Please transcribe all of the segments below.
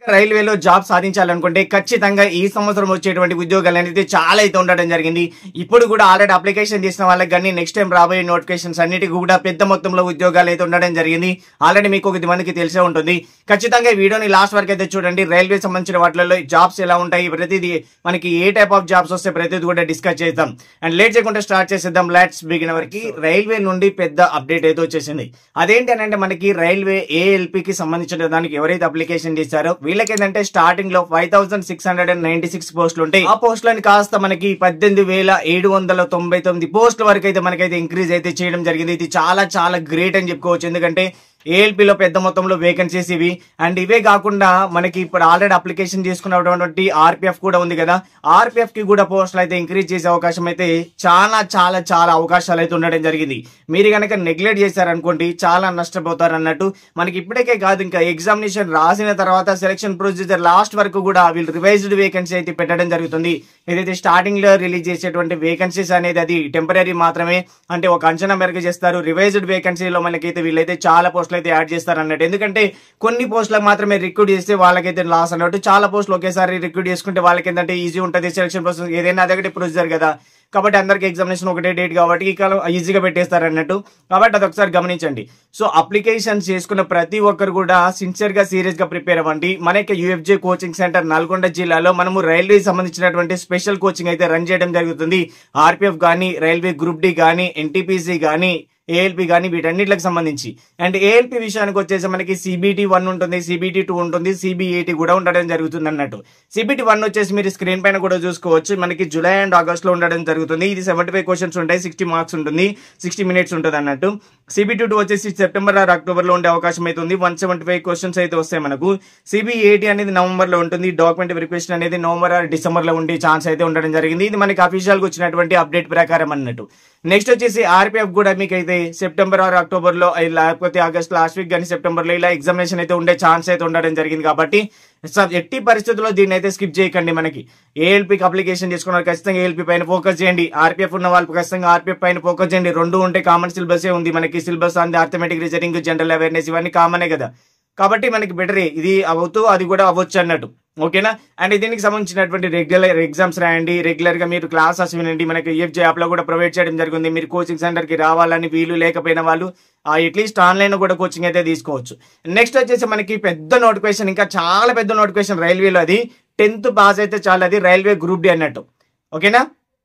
రైల్వేలో జాబ్ సాధించాలనుకుంటే ఖచ్చితంగా ఈ సంవత్సరం వచ్చేటువంటి ఉద్యోగాలు అనేది చాలా అయితే ఉండడం జరిగింది. ఇప్పుడు కూడా ఆల్రెడీ అప్లికేషన్ చేసిన వాళ్ళకి కానీ నెక్స్ట్ టైం రాబోయే నోటిఫికేషన్స్ అన్నిటికీ కూడా పెద్ద మొత్తంలో ఉద్యోగాలు అయితే ఉండడం జరిగింది. ఆల్రెడీ మీకు 1 మందికి తెలిసే ఉంటుంది. ఖచ్చితంగా ఈ వీడియోని లాస్ట్ వరకు అయితే చూడండి. రైల్వే సంబంధించిన వాటిలో జాబ్స్ ఎలా ఉంటాయి, ప్రతిదీ మనకి ఏ టైప్ ఆఫ్ జాబ్స్ వస్తే ప్రతిదీ కూడా డిస్కస్ చేద్దాం. అండ్ లేట్ చేయకుండా స్టార్ట్ చేసేద్దాం. Let's begin. వరకు రైల్వే నుండి పెద్ద అప్డేట్ అయితే వచ్చేసింది. అదేంటి అని అంటే మనకి రైల్వే ఏఎల్పి కి సంబంధించిన దానికి ఎవరైతే అప్లికేషన్ చేశారో వీళ్ళకి ఏంటంటే స్టార్టింగ్ లో 5696 పోస్టులు ఉంటాయి. ఆ పోస్టులని కాస్త మనకి 18799 పోస్టుల వరకు అయితే మనకైతే ఇంక్రీజ్ అయితే చేయడం జరిగింది. ఇది చాలా చాలా గ్రేట్ అని చెప్పుకోవచ్చు. ఎందుకంటే ఏఎల్పీలో పెద్ద మొత్తంలో వేకెన్సీస్ ఇవి. అండ్ ఇవే కాకుండా మనకి ఇప్పుడు ఆల్రెడీ అప్లికేషన్ చేసుకున్నటువంటి ఆర్పిఎఫ్ కూడా ఉంది కదా, ఆర్పిఎఫ్ కి కూడా పోస్టులు అయితే ఇంక్రీజ్ చేసే అవకాశం అయితే చాలా చాలా చాలా అవకాశాలు అయితే ఉండడం జరిగింది. మీరు కనుక నెగ్లెక్ట్ చేశారనుకోండి చాలా నష్టపోతారు అన్నట్టు. మనకి ఇప్పటికే కాదు, ఇంకా ఎగ్జామినేషన్ రాసిన తర్వాత సెలక్షన్ ప్రొసీజర్ లాస్ట్ వరకు కూడా వీళ్ళు రివైజ్డ్ వేకెన్సీ అయితే పెట్టడం జరుగుతుంది. ఏదైతే స్టార్టింగ్ లో రిలీజ్ చేసేటువంటి వేకెన్సీస్ అనేది అది టెంపరీ మాత్రమే, అంటే ఒక అంచనా మేరకు చేస్తారు. రివైజ్డ్ వేకెన్సీలో మనకైతే వీళ్ళైతే చాలా పోస్టులు అయితే యాడ్ చేస్తారు అన్నట్టు. ఎందుకంటే కొన్ని పోస్టులకు మాత్రమే రిక్రూట్ చేస్తే వాళ్ళకైతే లాస్ అన్నట్టు. చాలా పోస్టులు ఒకేసారి రిక్రూట్ చేసుకుంటే వాళ్ళకి ఏంటంటే ఈజీ ఉంటుంది సెలక్షన్ ప్రాసెస్. ఏదైనా అదొకటి ప్రొసీజర్ కదా, కాబట్టి అందరికి ఎగ్జామినేషన్ ఒకటే డేట్ కాబట్టి ఈజీగా పెట్టేస్తారు అన్నట్టు. కాబట్టి అది ఒకసారి గమనించండి. సో అప్లికేషన్స్ చేసుకున్న ప్రతి ఒక్కరు కూడా సిన్సియర్ గా సీరియస్ గా ప్రిపేర్ అవ్వండి. మనకి యూఎఫ్జే కోచింగ్ సెంటర్ నల్గొండ జిల్లాలో మనము రైల్వే సంబంధించినటువంటి స్పెషల్ కోచింగ్ అయితే రన్ చేయడం జరుగుతుంది. ఆర్పిఎఫ్ కానీ, రైల్వే గ్రూప్ డి కానీ, ఎన్టీపీసీ కానీ, ఏఎల్పి కానీ వీటన్నిటికి సంబంధించి. అండ్ ఏఎల్పి విషయానికి వచ్చేసి మనకి సిబిటి 1 ఉంటుంది, సిబిటి 2 ఉంటుంది, సిబిఐటి కూడా ఉండడం జరుగుతుంది అన్నట్టు. సిబిటి 1 వచ్చేసి మీరు స్క్రీన్ పైన కూడా చూసుకోవచ్చు. మనకి జూలై అండ్ ఆగస్ట్ లో ఉండడం జరుగుతుంది. ఇది 75 క్వశ్చన్స్ ఉంటాయి, 60 మార్క్స్ ఉంటుంది, 60 మినిట్స్ ఉంటుంది అన్నట్టు. సిబిటి 2 వచ్చేసి సెప్టెంబర్ ఆర్ అక్టోబర్ లో ఉండే అవకాశం అయితే ఉంది. 175 క్వశ్చన్స్ అయితే వస్తాయి మనకు. సిబిఐటి అనేది నవంబర్ లో ఉంటుంది. డాక్యుమెంట్ వెరిఫికేషన్ అనేది నవంబర్ ఆర్ డిసెంబర్ లో ఉండే ఛాన్స్ అయితే ఉండడం జరిగింది. ఇది మనకి అఫీషియల్ గా వచ్చినటువంటి అప్డేట్ ప్రకారం అన్నట్టు. నెక్స్ట్ వచ్చేసి ఆర్పిఎఫ్ కూడా మీకు అయితే సెప్టెంబర్ ఆర్ అక్టోబర్ లో లేకపోతే ఆగస్ట్ లాస్ట్ వీక్ కానీ సెప్టెంబర్ లో ఇలా ఎగ్జామినేషన్ అయితే ఉండే ఛాన్స్ అయితే ఉండడం జరిగింది. కాబట్టి ఎట్టి పరిస్థితుల్లో దీన్ని అయితే స్కిప్ చేయకండి. మనకి ఏఎల్పీకి అప్లికేషన్ చేసుకున్నారు ఖచ్చితంగా ఏఎల్పీ పైన ఫోకస్ చేయండి. ఆర్పిఎఫ్ ఉన్న వాళ్ళు ఖచ్చితంగా ఆర్పిఎఫ్ పైన ఫోకస్ చేయండి. 2 ఉంటే కామన్ సిలబస్ ఉంది మనకి. సిలబస్ అంది అర్థమెటిక్, రీజనింగ్, జనరల్ అవేర్నెస్ ఇవన్నీ కామనే కదా, కాబట్టి మనకి బెటర్ ఇది అవుతూ అది కూడా అవ్వచ్చు అన్నట్టు. ఓకేనా. అండ్ దీనికి సంబంధించినటువంటి రెగ్యులర్ ఎగ్జామ్స్ రాయండి. రెగ్యులర్ గా మీరు క్లాసెస్ వినండి. మనకి యూఎఫ్జే యాప్ లో కూడా ప్రొవైడ్ చేయడం జరిగింది. మీరు కోచింగ్ సెంటర్ కి రావాలని వీలు లేకపోయిన వాళ్ళు అట్లీస్ట్ ఆన్లైన్ కూడా కోచింగ్ అయితే తీసుకోవచ్చు. నెక్స్ట్ వచ్చేసి మనకి పెద్ద నోటిఫికేషన్, ఇంకా చాలా పెద్ద నోటిఫికేషన్ రైల్వేలో. అది 10th పాస్ అయితే చాలా, అది రైల్వే గ్రూప్ డి అన్నట్టు. ఓకేనా.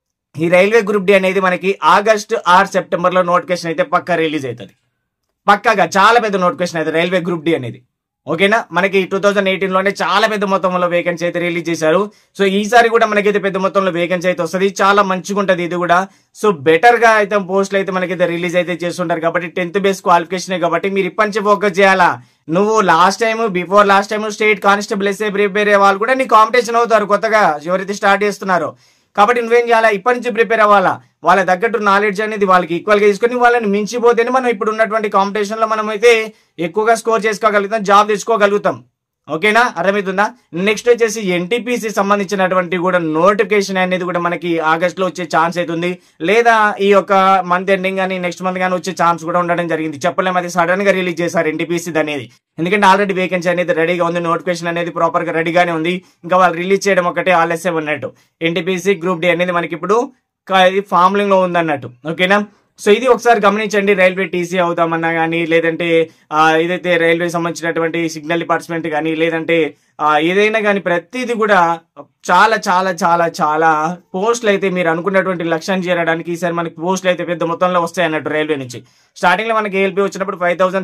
ఈ రైల్వే గ్రూప్ డి అనేది మనకి ఆగస్ట్ ఆర్ సెప్టెంబర్ లో నోటిఫికేషన్ అయితే పక్కా రిలీజ్ అవుతుంది. పక్కాగా చాలా పెద్ద నోటిఫికేషన్ అయితే రైల్వే గ్రూప్ డి అనేది. ఓకేనా. మనకి 2018 లోనే చాలా పెద్ద మొత్తంలో వేకెన్సీ అయితే రిలీజ్ చేశారు. సో ఈసారి కూడా మనకైతే పెద్ద మొత్తంలో వేకెన్సీ అయితే వస్తుంది. చాలా మంచిగా ఉంటుంది ఇది కూడా. సో బెటర్ గా అయితే పోస్టులు అయితే మనకైతే రిలీజ్ అయితే చేస్తుంటారు. కాబట్టి 10th బేస్ క్వాలిఫికేషన్ కాబట్టి మీరు ఇప్పటి నుంచి ఫోకస్ చేయాలా. నువ్వు before last time state constable SI prepare అయ్యే వాళ్ళు కూడా నీ కాంపిటీషన్ అవుతారు కొత్తగా ఎవరైతే స్టార్ట్ చేస్తున్నారో. కాబట్టి నువ్వేం చేయాలా, ఇప్పటి నుంచి ప్రిపేర్ అవ్వాలా. వాళ్ళ తగ్గట్టు నాలెడ్జ్ అనేది వాళ్ళకి ఈక్వల్ గా తీసుకొని వాళ్ళని మించిపోతేనే మనం ఇప్పుడు ఉన్నటువంటి కాంపిటీషన్ లో మనం అయితే ఎక్కువగా స్కోర్ చేసుకోగలుగుతాం, జాబ్ తెచ్చుకోగలుగుతాం. ఓకేనా, అర్థమవుతుందా. నెక్స్ట్ వచ్చేసి ఎన్టీపీసీ సంబంధించినటువంటి కూడా నోటిఫికేషన్ అనేది కూడా మనకి ఆగస్ట్ లో వచ్చే ఛాన్స్ అవుతుంది, లేదా ఈ యొక్క మంత్ ఎండింగ్ కానీ నెక్స్ట్ మంత్ కానీ వచ్చే ఛాన్స్ కూడా ఉండడం జరిగింది. చెప్పలేము, అది సడన్ గా రిలీజ్ చేశారు ఎన్టీపీసీ అనేది. ఎందుకంటే ఆల్రెడీ వేకెన్సీ అనేది రెడీగా ఉంది, నోటిఫికేషన్ అనేది ప్రాపర్ గా రెడీగానే ఉంది. ఇంకా వాళ్ళు రిలీజ్ చేయడం ఒకటే ఆలస్యం ఉన్నట్టు. ఎన్టీపీసీ గ్రూప్ డి అనేది మనకి ఇప్పుడు ఫార్ములింగ్ లో ఉంది అన్నట్టు. ఓకేనా. సో ఇది ఒకసారి గమనించండి. రైల్వే టీసీ అవుతామన్నా కానీ, లేదంటే ఏదైతే రైల్వే సంబంధించినటువంటి సిగ్నల్ డిపార్ట్మెంట్ కానీ, లేదంటే ఏదైనా కానీ ప్రతిదీ కూడా చాలా చాలా చాలా చాలా పోస్టులు అయితే మీరు అనుకున్నటువంటి లక్ష్యాన్ని చేరడానికి ఈసారి మనకి పోస్టులు అయితే పెద్ద మొత్తంలో వస్తాయి అన్నట్టు రైల్వే నుంచి. స్టార్టింగ్ లో మనకి ఏఎల్పీ వచ్చినప్పుడు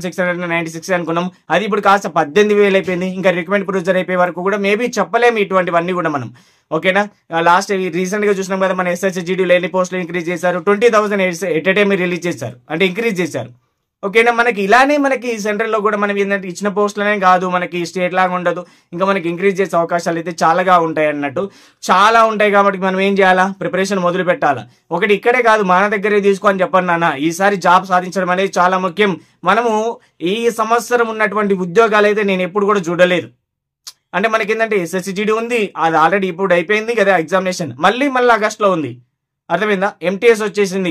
5696 అనుకున్నాం, అది ఇప్పుడు కాస్త 18,000 అయిపోయింది. ఇంకా రికమెండ్ ప్రొసీజర్ అయిపోయే వరకు కూడా మేబీ చెప్పలేము ఇటువంటివన్నీ కూడా మనం. ఓకేనా. లాస్ట్ రీసెంట్ గా చూసినాం కదా, మన ఎస్ఎస్జిడిలో ఎన్ని పోస్టులు ఇంక్రీజ్ చేశారు, 20,000 ఎట్ ఎ టైం రిలీజ్ చేశారు, అంటే ఇంక్రీజ్ చేశారు. ఓకేనా. మనకి ఇలానే మనకి సెంట్రల్ లో కూడా మనం ఏంటంటే ఇచ్చిన పోస్టులనే కాదు, మనకి స్టేట్ లాగా ఉండదు, ఇంకా మనకి ఇంక్రీజ్ చేసే అవకాశాలు అయితే చాలాగా ఉంటాయి అన్నట్టు. చాలా ఉంటాయి కాబట్టి మనం ఏం చేయాలా, ప్రిపరేషన్ మొదలు పెట్టాలా. ఒకటి ఇక్కడే కాదు, మన దగ్గరే తీసుకొని చెప్పండి నాన్న. ఈసారి జాబ్ సాధించడం అనేది చాలా ముఖ్యం. మనము ఈ సంవత్సరం ఉన్నటువంటి ఉద్యోగాలు అయితే నేను ఎప్పుడు కూడా చూడలేదు. అంటే మనకి ఏంటంటే ఎస్ఎస్సిజిడి ఉంది, అది ఆల్రెడీ ఇప్పుడు అయిపోయింది కదా ఎగ్జామినేషన్, మళ్ళీ ఆగస్ట్ లో ఉంది. అర్థమైందా. ఎంటీఎస్ వచ్చేసింది,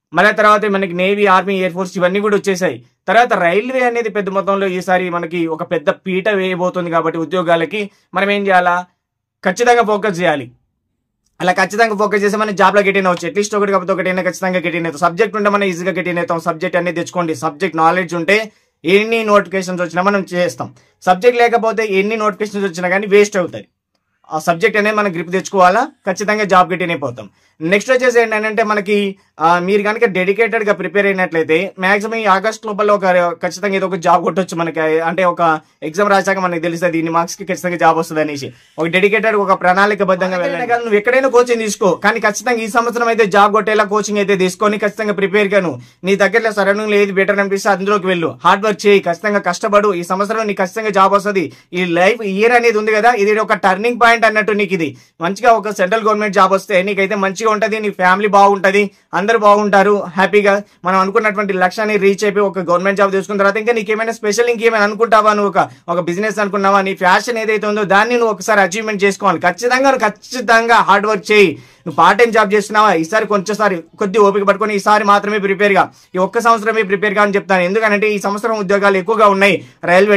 మళ్ళీ తర్వాత మనకి నేవీ, ఆర్మీ, ఎయిర్ ఫోర్స్ ఇవన్నీ కూడా వచ్చేసాయి. తర్వాత రైల్వే అనేది పెద్ద మొత్తంలో ఈసారి మనకి ఒక పెద్ద పీట వేయబోతుంది కాబట్టి ఉద్యోగాలకి మనం ఏం చేయాలా, ఖచ్చితంగా ఫోకస్ చేయాలి. అలా ఖచ్చితంగా ఫోకస్ చేస్తే మనం జాబ్లో గెట్ అయినా వచ్చు. అట్లీస్ట్ ఒకటి కాకపోతే ఒకటైనా ఖచ్చితంగా గెట్ అయినా. సబ్జెక్ట్ ఉంటే మనం ఈజీగా గెట్ అయినా. సబ్జెక్ట్ అనేది తెచ్చుకోండి. సబ్జెక్ట్ నాలెడ్జ్ ఉంటే ఎన్ని నోటిఫికేషన్స్ వచ్చినా మనం చేస్తాం. సబ్జెక్ట్ లేకపోతే ఎన్ని నోటిఫికేషన్స్ వచ్చినా కానీ వేస్ట్ అవుతాయి. ఆ సబ్జెక్ట్ అనేది మనం గ్రిప్ తెచ్చుకోవాలా, ఖచ్చితంగా జాబ్ గెట్ అయిపోతాం. నెక్స్ట్ వచ్చేసి ఏంటంటే మనకి మీరు కనుక డెడికేటెడ్గా ప్రిపేర్ అయినట్లయితే మ్యాక్సిమం ఈ ఆగస్ట్ లోపల ఖచ్చితంగా ఏదో ఒక జాబ్ కొట్టొచ్చు మనకి. అంటే ఒక ఎగ్జామ్ రాశాక మనకి తెలుస్తుంది ఇన్ని మార్క్స్కి ఖచ్చితంగా జాబ్ వస్తుంది అనేసి. ఒక డెడికేటెడ్ ఒక ప్రణాళికబద్ధంగా వెళ్ళాలి. నువ్వు ఎక్కడైనా కోచింగ్ తీసుకో, కానీ ఖచ్చితంగా ఈ సంవత్సరం అయితే జాబ్ కొట్టేలా కోచింగ్ అయితే తీసుకొని ఖచ్చితంగా ప్రిపేర్ గాను. నీ దగ్గరలో సరౌండింగ్ ఏది బెటర్ అనిపిస్తే అందులోకి వెళ్ళు. హార్డ్ వర్క్ చేయి, ఖచ్చితంగా కష్టపడు. ఈ సంవత్సరం నీకు ఖచ్చితంగా జాబ్ వస్తుంది. ఈ లైఫ్ ఇయర్ అనేది ఉంది కదా, ఇది ఒక టర్నింగ్ పాయింట్ అన్నట్టు. నీకు ఇది మంచిగా ఒక సెంట్రల్ గవర్నమెంట్ జాబ్ వస్తే నీకైతే మంచిగా ఉంటది, నీ ఫ్యామిలీ బాగుంటది, అందరు బాగుంటారు, హ్యాపీగా మనం అనుకున్నటువంటి లక్ష్యాన్ని రీచ్ అయిపోయి ఒక గవర్నమెంట్ జాబ్ తీసుకున్న తర్వాత ఇంకా నీకేమైనా స్పెషల్ ఇంకేమైనా అనుకుంటావా, నువ్వు ఒక బిజినెస్ అనుకున్నావా, నీ ఫ్యాషన్ ఏదైతే ఉందో దాన్ని నువ్వు ఒకసారి అచీవ్మెంట్ చేసుకోవాలి. ఖచ్చితంగా హార్డ్ వర్క్ చేయి. నువ్వు పార్ట్ టైం జాబ్ చేస్తున్నావా, ఈసారి కొద్ది ఓపిక పట్టుకొని ఈసారి మాత్రమే ప్రిపేర్ గా, ఈ ఒక్క సంవత్సరమే ప్రిపేర్ గా అని చెప్తాను. ఎందుకంటే ఈ సంవత్సరం ఉద్యోగాలు ఎక్కువగా ఉన్నాయి. రైల్వే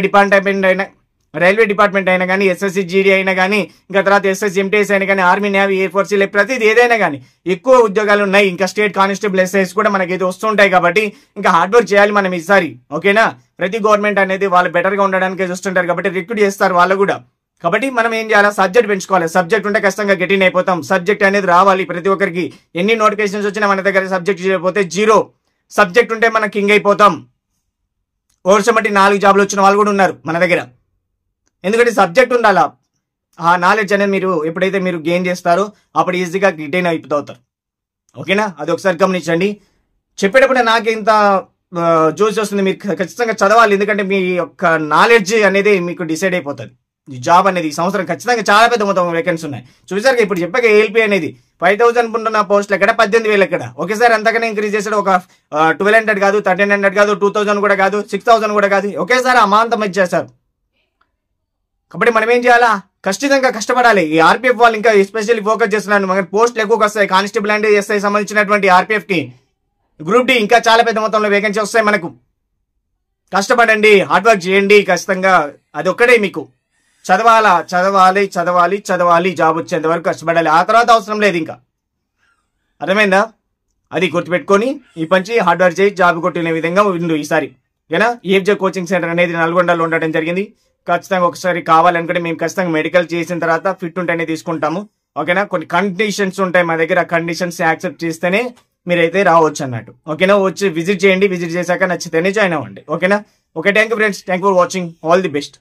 డిపార్ట్మెంట్ అయినా కానీ, ఎస్ఎస్సి జీడీ అయినా కానీ, ఇంకా తర్వాత ఎస్ఎస్సి ఎంటీఎస్ అయినా కానీ, ఆర్మీ, నేవీ, ఎయిర్ ఫోర్స్ ప్రతిది ఏదైనా కానీ ఎక్కువ ఉద్యోగాలు ఉన్నాయి. ఇంకా స్టేట్ కానిస్టేబుల్ ఎస్ఐస్ కూడా మనకి అయితే వస్తుంటాయి కాబట్టి ఇంకా హార్డ్ వర్క్ చేయాలి మనం ఈసారి. ఓకేనా, ప్రతి గవర్నమెంట్ అనేది వాళ్ళు బెటర్ గా ఉండడానికి చూస్తుంటారు కాబట్టి రిక్రూట్ చేస్తారు వాళ్ళు కూడా. కాబట్టి మనం ఏం చేయాలి, సబ్జెక్ట్ పెంచుకోవాలి. సబ్జెక్ట్ ఉంటే ఖచ్చితంగా గెట్ ఇన్ అయిపోతాం. సబ్జెక్ట్ అనేది రావాలి ప్రతి ఒక్కరికి. ఎన్ని నోటిఫికేషన్స్ వచ్చినా మన దగ్గర సబ్జెక్ట్ చేయకపోతే జీరో. సబ్జెక్ట్ ఉంటే మనం కింగ్ అయిపోతాం. ఓర్చమట్టి 4 జాబ్లు వచ్చిన వాళ్ళు కూడా ఉన్నారు మన దగ్గర. ఎందుకంటే సబ్జెక్ట్ ఉండాలా, ఆ నాలెడ్జ్ అనేది మీరు ఎప్పుడైతే మీరు గెయిన్ చేస్తారో అప్పుడు ఈజీగా రిటైన్ అయిపోతారు. ఓకేనా, అది ఒకసారి గమనించండి. చెప్పేటప్పుడు నాకు ఇంత జోష్ వస్తుంది, మీరు ఖచ్చితంగా చదవాలి. ఎందుకంటే మీ యొక్క నాలెడ్జ్ అనేది మీకు డిసైడ్ అయిపోతుంది. ఈ జాబ్ అనేది ఈ సంవత్సరం ఖచ్చితంగా చాలా పెద్ద మొత్తం వేకెన్సీ ఉన్నాయి. చూసారు ఇప్పుడు చెప్పాక ఏఎల్పీ అనేది 5,000 ఉంటున్న పోస్టులు ఎక్కడ, 18,000 ఎక్కడ. ఒకేసారి అంతకన్నా ఇంక్రీజ్ చేసాడు. ఒక 1,200 కాదు, 1,300 కాదు, 2,000 కూడా కాదు, 6,000 కూడా కాదు. ఒకేసారి అమాంతం ఇచ్చేస్తారు. కాబట్టి మనం ఏం చేయాలా, ఖచ్చితంగా కష్టపడాలి. ఈ ఆర్పీఎఫ్ వాళ్ళు ఇంకా ఎస్పెషల్లీ ఫోకస్ చేస్తున్నాను. మన పోస్టులు ఎక్కువగా వస్తాయి. కానిస్టేబుల్ అండ్ ఎస్ఐ సంబంధించినటువంటి ఆర్పీఎఫ్ కి, గ్రూప్ డి ఇంకా చాలా పెద్ద మొత్తంలో వేకెన్సీ వస్తాయి మనకు. కష్టపడండి, హార్డ్ వర్క్ చేయండి. ఖచ్చితంగా అది ఒక్కడే మీకు. చదవాలి. జాబ్ వచ్చేంత వరకు కష్టపడాలి. ఆ తర్వాత అవసరం లేదు ఇంకా. అర్థమైందా? అది గుర్తుపెట్టుకొని ఈ పంచి హార్డ్ వర్క్ చేయి, జాబ్ కొట్టిన విధంగా ఉండు ఈసారి. ఓకేనా, ఈఎఫ్జే కోచింగ్ సెంటర్ అనేది నల్గొండలో ఉండడం జరిగింది. ఖచ్చితంగా ఒకసారి కావాలనుకుంటే మేము ఖచ్చితంగా మెడికల్ చేసిన తర్వాత ఫిట్ ఉంటేనే తీసుకుంటాము. ఓకేనా, కొన్ని కండిషన్స్ ఉంటాయి మా దగ్గర. కండిషన్స్ యాక్సెప్ట్ చేస్తేనే మీరైతే రావచ్చు అన్నట్టు. ఓకేనా, వచ్చి విజిట్ చేయండి. విజిట్ చేశాక నచ్చితేనే జాయిన్ అవ్వండి. ఓకేనా, okay, thank you friends. Thank you for watching. All the best.